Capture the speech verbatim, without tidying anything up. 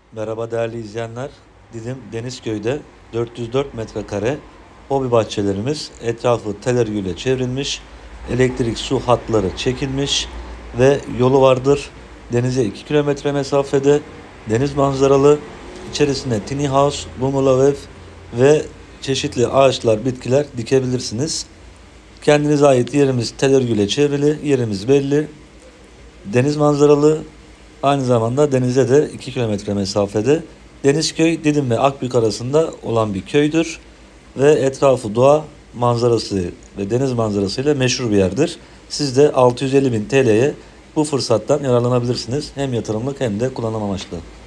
Merhaba değerli izleyenler. Didim Denizköy'de dört yüz dört metrekare hobi bahçelerimiz, etrafı tel örgüyle çevrilmiş, elektrik su hatları çekilmiş ve yolu vardır. Denize iki kilometre mesafede, deniz manzaralı, içerisine tiny house, bungalow ev ve çeşitli ağaçlar, bitkiler dikebilirsiniz. Kendinize ait yerimiz tel örgüyle çevrili, yerimiz belli. Deniz manzaralı, aynı zamanda denize de iki kilometre mesafede. Denizköy, Didim ve Akbük arasında olan bir köydür ve etrafı doğa manzarası ve deniz manzarasıyla meşhur bir yerdir. Siz de altı yüz elli bin T L'ye bu fırsattan yararlanabilirsiniz. Hem yatırımlık hem de kullanım amaçlı.